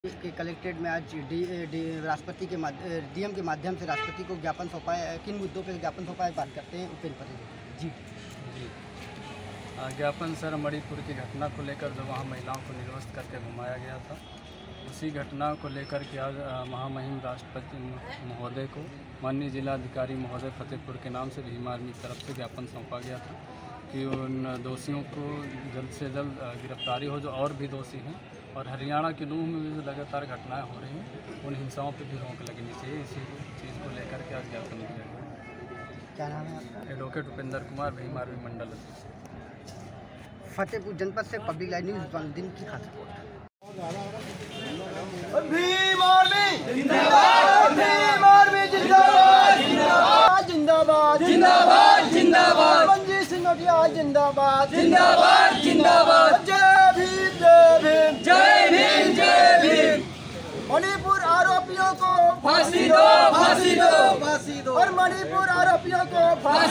के कलेक्ट्रेट में आज राष्ट्रपति के डीएम के माध्यम से राष्ट्रपति को ज्ञापन सौंपा है। किन मुद्दों पर ज्ञापन सौंपा है, बात करते हैं उपेंद्र पटेल जी। ज्ञापन सर मणिपुर की घटना को लेकर जो वहाँ महिलाओं को निर्वस्त्र करके घुमाया गया था, उसी घटना को लेकर के आज महामहिम राष्ट्रपति महोदय को माननीय जिलाधिकारी महोदय फतेहपुर के नाम से भीम आर्मी की तरफ से ज्ञापन सौंपा गया था कि उन दोषियों को जल्द से जल्द गिरफ्तारी हो जो और भी दोषी हैं, और हरियाणा के नूह में भी जो लगातार घटनाएं हो रही हैं उन हिंसाओं पर भी रोक लगनी चाहिए। इसी चीज़ को लेकर के आज ज्ञापन दिया गया। क्या नाम है आपका? Advocate Upendra Kumar, Bhim army Mandal. फतेहपुर जनपद से पब्लिक लाइव न्यूज़ दिन की खास रिपोर्ट। भीम आर्मी जिंदाबाद, भीम आर्मी जिंदाबाद, जिंदाबाद जिंदाबाद जिंदाबाद, मनजीत सिंह जिंदाबाद जिंदाबाद जिंदाबाद, जय भीम जय भीम जय भीम जय भीम। मणिपुर आरोपियों को फांसी दो, फांसी दो, फांसी दो, और मणिपुर आरोपियों को फांसी